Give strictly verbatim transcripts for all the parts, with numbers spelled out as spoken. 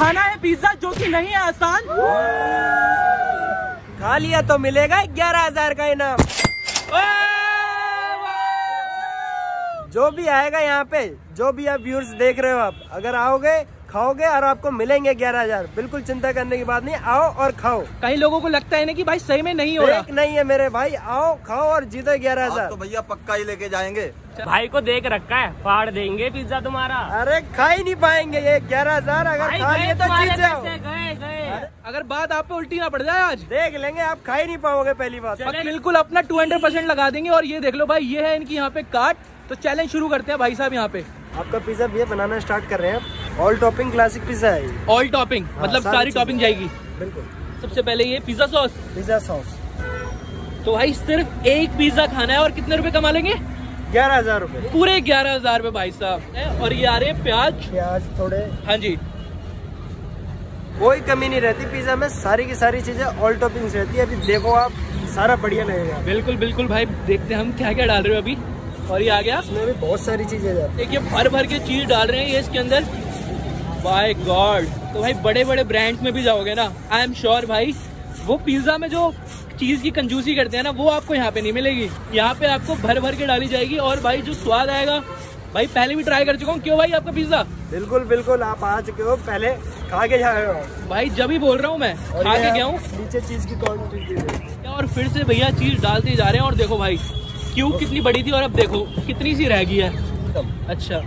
खाना है पिज्जा जो कि नहीं है आसान। खा लिया तो मिलेगा ग्यारह हजार का इनाम। जो भी आएगा यहाँ पे, जो भी आप व्यूअर्स देख रहे हो, आप अगर आओगे खाओगे और आपको मिलेंगे ग्यारह हजार। बिल्कुल चिंता करने की बात नहीं, आओ और खाओ। कई लोगों को लगता है ना कि भाई सही में नहीं हो रहा। नहीं है मेरे भाई, आओ खाओ और जीतो ग्यारह हजार। तो भैया पक्का ही लेके जाएंगे। भाई को देख रखा है, फाड़ देंगे पिज्जा तुम्हारा। अरे खा ही नहीं पाएंगे ये ग्यारह हजार, अगर खा लिए तो जीत जाओ। गए गए अगर बात आप पे उल्टी ना पड़ जाए आज, देख लेंगे, आप खा ही नहीं पाओगे पहली बात। बिल्कुल अपना टू हंड्रेड परसेंट लगा देंगे। और ये देख लो भाई, ये है इनकी यहाँ पे कार्ड। तो चैलेंज शुरू करते हैं भाई साहब। यहाँ पे आपका पिज्जा भैया बनाना स्टार्ट कर रहे हैं। ऑल टॉपिंग क्लासिक पिज्जा है ये। ऑल टॉपिंग मतलब हाँ, सारी टॉपिंग जाएगी। बिल्कुल। सबसे पहले ये पिज्जा सॉस। पिज्जा सॉस तो भाई सिर्फ एक पिज्जा खाना है और कितने रुपए कमा लेंगे? ग्यारह हजार रूपए, पूरे ग्यारह हजार रूपए भाई साहब। और ये आ रहे हैं प्याज। प्याज थोड़े, हाँ जी। कोई कमी नहीं रहती पिज्जा में, सारी की सारी चीजें ऑल टॉपिंग्स रहती है। अभी देखो आप, सारा बढ़िया लगेगा। बिल्कुल बिल्कुल भाई, देखते हैं हम क्या क्या डाल रहे हो अभी। और ये आ गया, इसमें भी बहुत सारी चीजें जाती। देखिए भर भर के चीज डाल रहे हैं ये इसके अंदर। बाय गॉड, तो भाई बड़े बड़े ब्रांड्स में भी जाओगे ना, आई एम श्योर भाई वो पिज्जा में जो चीज की कंजूसी करते हैं ना, वो आपको यहाँ पे नहीं मिलेगी। यहाँ पे आपको भर भर के डाली जाएगी। और भाई जो स्वाद आएगा, भाई पहले भी ट्राई कर चुका हूँ। क्यों भाई आपका पिज्जा? बिल्कुल बिल्कुल, आप आ चुके हो, पहले खा के जाए हो भाई। जब ही बोल रहा हूँ मैं, खा के गया हूँ। नीचे चीज की क्वांटिटी और फिर से भैया चीज डालते जा रहे हैं। और देखो भाई क्यूब कितनी बड़ी थी और अब देखो कितनी सी रह गई है। अच्छा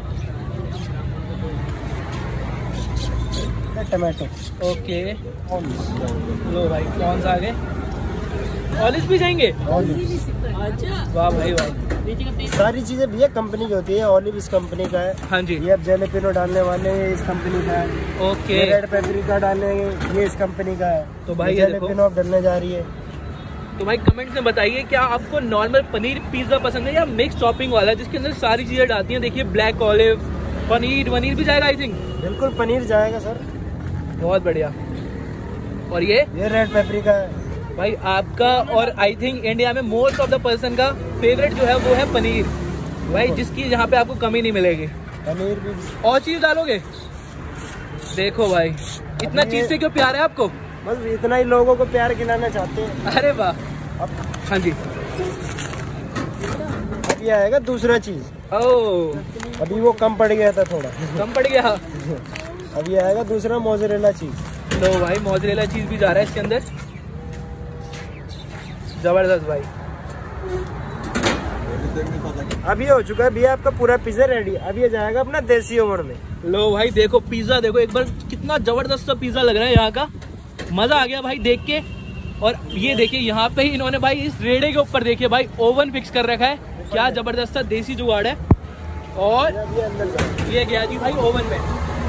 टमाटो, ओके। लो भाई कौन सा आगे, ऑलिव भी जाएंगे। अच्छा वाह भाई वाह। सारी चीजें भैया कंपनी की होती है। ऑलिव इस कंपनी का है। हाँ जी। ये अब जैलेपिनो डालने वाले हैं, इस कंपनी का है। ओके। रेड पेपरिका डालेंगे, ये इस कंपनी का है। तो भाई ये जैलेपिनो अब डलने जा रही है। तो भाई कमेंट्स में बताइए, क्या आपको नॉर्मल पनीर पिज्जा पसंद है या मिक्स टॉपिंग वाला जिसके अंदर सारी चीजें डालती हैं? देखिए ब्लैक ऑलिव, पनीर वनीर भी जाएगा आई थिंक। बिल्कुल पनीर जाएगा सर। बहुत बढ़िया। और ये ये रेड पेपरिका है भाई आपका। और आई थिंक इंडिया में मोस्ट ऑफ द पर्सन का फेवरेट जो है वो है पनीर भाई, जिसकी यहाँ पे आपको कमी नहीं मिलेगी। पनीर भी। और चीज डालोगे? देखो भाई इतना चीज से क्यों प्यार है आपको? बस इतना ही लोगों को प्यार खिलाना चाहते हैं। अरे वाह। अब हाँ जी। अब ये आएगा दूसरा चीज। ओह अभी वो कम पड़ गया था थोड़ा। कम पड़ गया। अब ये आएगा दूसरा मोज़रेला चीज। लो भाई मोज़रेला चीज भी जा रहा है इसके अंदर। जबरदस्त भाई। अभी हो चुका है भैया आपका पूरा पिज्जा रेडी। अब ये जाएगा अपना देसी ओवन में। लो भाई देखो पिज्जा, देखो एक बार कितना जबरदस्त सा पिज्जा लग रहा है यहाँ का। मजा आ गया भाई देख के। और ये देखिए यहाँ पे ही इन्होंने भाई इस रेड़े के ऊपर देखिए भाई ओवन फिक्स कर रखा है। क्या जबरदस्त सा देसी जुगाड़ है। और ये गया जी भाई ओवन में।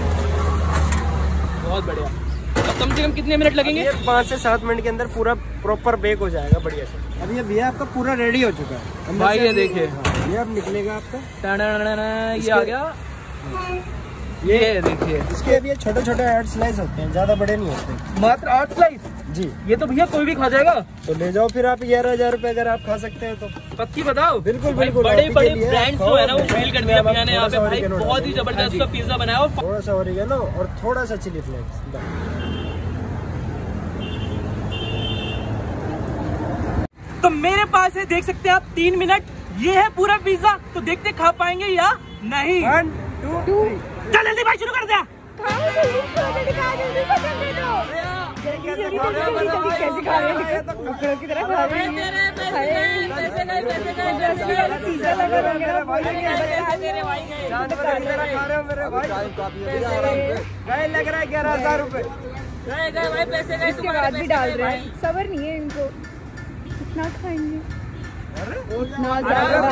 बहुत बढ़िया। अब कम से कम कितने मिनट लगेंगे? ये पाँच से सात मिनट के अंदर पूरा प्रॉपर बेक हो जाएगा बढ़िया से। अब ये भैया आपका पूरा रेडी हो चुका है भाई। ये देखिए ये अब निकलेगा आपका। ये आ गया। ये देखिए इसके अभी छोटे छोटे आठ स्लाइस होते हैं, ज्यादा बड़े नहीं होते। मात्र आठ स्लाइस जी। ये तो भैया कोई भी खा जाएगा। तो ले जाओ फिर आप ग्यारह हजार रूपए अगर आप खा सकते हैं तो। पक्की बताओ। बिल्कुल बिल्कुल। बड़े बड़े ब्रांड्स जो है ना वो फील कर दिया भैया ने यहाँ पे भाई। बहुत ही जबरदस्त सा पिज्जा बनाया। और थोड़ा सा ओरिगेनो और थोड़ा सा चिली फ्लेक्स। तो मेरे पास है, देख सकते हैं आप, तीन मिनट। ये है पूरा पिज्जा। तो देखते खा पाएंगे या नहीं। One two three. चल जल्दी भाई शुरू कर दिया। कैसे खा रहे हैं कुकरों की तरह खा रहे हैं। लग रहा है ग्यारह हजार रूपए इसके बाद भी डाल रहे हैं। सबर नहीं है इनको, कितना खाएंगे। इतना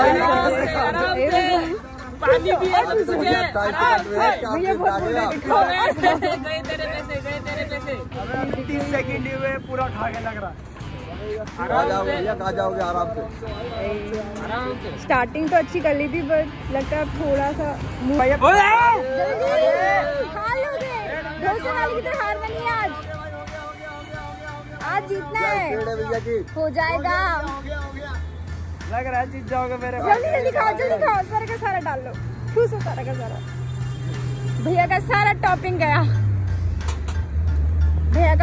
पानी भी है सब कुछ है। भैया बहुत बोल रहे थे। गए तेरे पैसे, गए तेरे पैसे। तीस सेकंड में पूरा खा के लग रहा है। खा जाओगे भैया, खा जाओगे आराम से। स्टार्टिंग तो अच्छी कर ली थी पर लगता है थोड़ा सा मुंह खा लोगे। डोसे वाले की तरह हारना नहीं है आज। आज जीतना है, हो जाएगा। लग रहा है जीत जाओगे मेरे। जल्दी जल्दी खाओ, जल्दी खाओ। सारा का सारा डाल लो। ठूसो सारा का सारा। भैया का सारा टॉपिंग गया।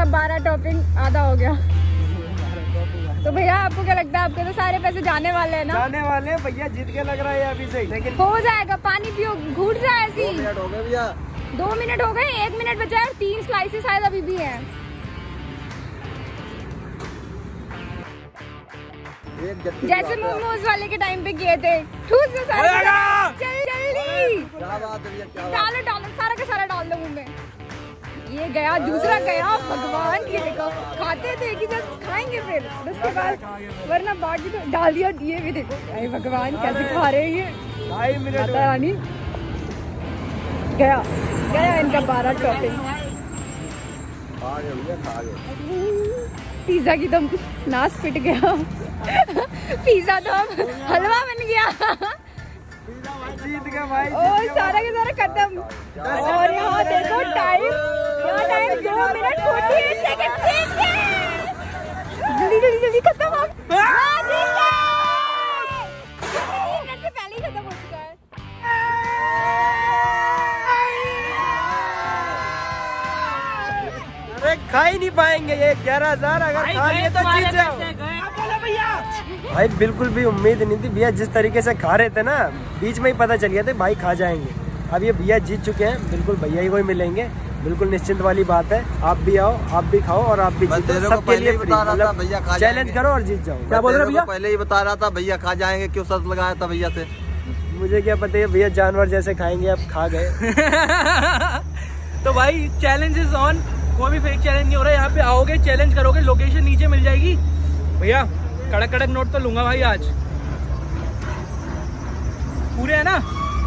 इनका बारह टॉपिंग आधा हो गया। तो भैया आपको क्या लगता है, आपके तो सारे पैसे जाने वाले हैं ना? जाने वाले हैं भैया, जीत के लग रहा है अभी से, लेकिन हो जाएगा। पानी पियो, घूट जाए ऐसी। दो मिनट हो गए भैया, दो मिनट हो गए, एक मिनट बचा है और तीन स्लाइसेस शायद अभी भी हैं। जैसे मोमोज वाले के टाइम पे किए थे, ठूस दो सारे, जल्दी जल्दी क्या बात है भैया, क्या बात डालो डालो, सारा का सारा डाल दो मुंह में। ये गया, दूसरा गया, भगवान की देखो, खाते थे कि जब खाएंगे फिर उसके बाद, वरना बाकी तो डाल दिया। ये भी देखो, अरे भगवान कैसे खा रहे हैं ये। ढाई मिनट माता रानी, गया गया इनका बारह टॉपिंग। खा गए भैया, खा गए। पिज्जा की दम नाश पिट गया। पिज्जा तो अब हलवा बन गया। जीत गए भाई, ओ सारा के सारा खत्म। और यहाँ देखो टाइम, यहाँ टाइम दो मिनट फोर्टी एट सेकंड। जल्दी जल्दी जल्दी खत्म अब। हाँ, जीत गए। तीन मिनट से पहले ही खत्म हो चुका है। अरे खा ही नहीं पाएंगे ये ग्यारह हजार, अगर खा लिए तो जीत जाओ। भाई बिल्कुल भी उम्मीद नहीं थी भैया, जिस तरीके से खा रहे थे ना, बीच में ही पता चल गया था भाई खा जाएंगे। अब ये भैया जीत चुके हैं, बिल्कुल भैया ही को ही मिलेंगे, बिल्कुल निश्चिंत वाली बात है। आप भी आओ, आप भी खाओ और आप भी जीतो, सबके लिए फ्री। मतलब चैलेंज करो और जीत जाओ। क्या बोल रहे भैया? पहले ही बता रहा था भैया खा जाएंगे, क्यों शर्त लगाया था भैया से? मुझे क्या पता है भैया, जानवर जैसे खाएंगे, अब खा गए। तो भाई चैलेंज इज ऑन, कोई भी फेक चैलेंज नहीं हो रहा है। यहाँ पे आओगे, चैलेंज करोगे, लोकेशन नीचे मिल जाएगी। भैया कड़क कड़क नोट तो लूंगा भाई आज, पूरे है ना?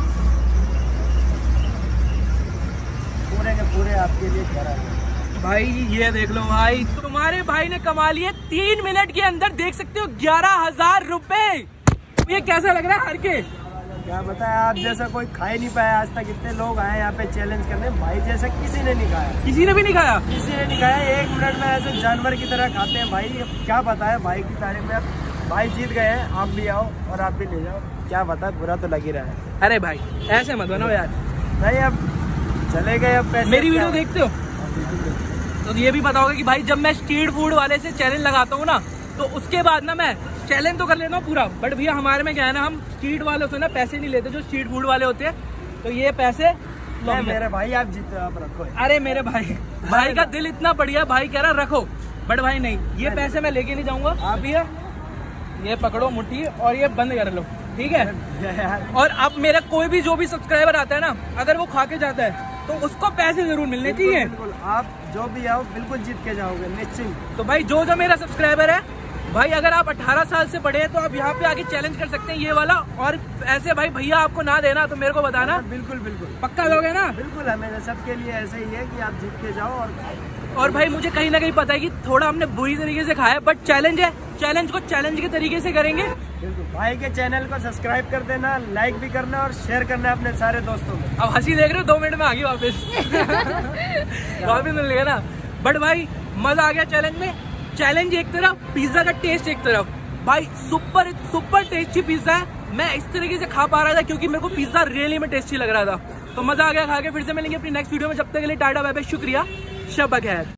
पूरे के पूरे आपके लिए करा है भाई। ये देख लो भाई, तुम्हारे भाई ने कमा लिए तीन मिनट के अंदर, देख सकते हो ग्यारह हजार रुपए। ये कैसा लग रहा है हार के? क्या बताया, आप जैसा कोई खा ही नहीं पाया आज तक। इतने लोग आए यहाँ पे चैलेंज करने, भाई जैसा किसी ने नहीं खाया। किसी ने भी नहीं खाया? किसी ने नहीं खाया। एक मिनट में ऐसे जानवर की तरह खाते हैं भाई। अब क्या बताया भाई की तारीफ में। अब भाई जीत गए हैं, आप भी आओ और आप भी ले जाओ। क्या बता, बुरा तो लग ही रहा है। अरे भाई ऐसे मत बनाओ यार। नहीं अब चले गए, अब पैसे। मेरी वीडियो देखते हो तो ये भी बताओगे कि भाई जब मैं स्ट्रीट फूड वाले से चैलेंज लगाता हूँ ना, तो उसके बाद ना मैं चैलेंज तो कर लेता हूँ पूरा, बट भैया हमारे में क्या है ना, हम स्ट्रीट वालों से ना पैसे नहीं लेते, जो स्ट्रीट फूड वाले होते हैं। तो ये पैसे मेरे भाई आप जीते, आप रखो। अरे मेरे भाई भाई का दिल इतना बढ़िया, भाई कह रहा रखो, बट भाई नहीं, ये पैसे मैं लेके नहीं जाऊंगा। आप भैया ये पकड़ो मुट्ठी और ये बंद कर लो, ठीक है? और अब मेरा कोई भी जो भी सब्सक्राइबर आता है ना, अगर वो खा के जाता है तो उसको पैसे जरूर मिलने चाहिए। आप जो भी आओ बिल्कुल जीत के जाओगे, निश्चिंत। तो भाई जो जो मेरा सब्सक्राइबर है भाई, अगर आप अठारह साल से बड़े हैं तो आप यहाँ पे आके चैलेंज कर सकते हैं ये वाला। और ऐसे भाई भैया आपको ना देना तो मेरे को बताना। बिल्कुल बिल्कुल पक्का दोगे ना? बिल्कुल, हमें सबके लिए ऐसे ही है कि आप जीत के जाओ। और और भाई मुझे कहीं ना कहीं पता है कि थोड़ा हमने बुरी तरीके से खाया, बट चैलेंज है, चैलेंज को चैलेंज के तरीके से करेंगे। बिल्कुल, भाई के चैनल को सब्सक्राइब कर देना, लाइक भी करना और शेयर करना अपने सारे दोस्तों में। अब हंसी देख रहे हो, दो मिनट में आ गई वापस। वापस मिलेगा ना। बट भाई मजा आ गया चैलेंज में। चैलेंज एक तरफ, पिज्जा का टेस्ट एक तरफ। भाई सुपर सुपर टेस्टी पिज्जा है। मैं इस तरीके से खा पा रहा था क्योंकि मेरे को पिज्जा रियली में टेस्टी लग रहा था। तो मजा आ गया खा के। फिर से मिलेंगे अपनी नेक्स्ट वीडियो में, जब तक के लिए टाटा बाय बाय, शुक्रिया, शब बखैर।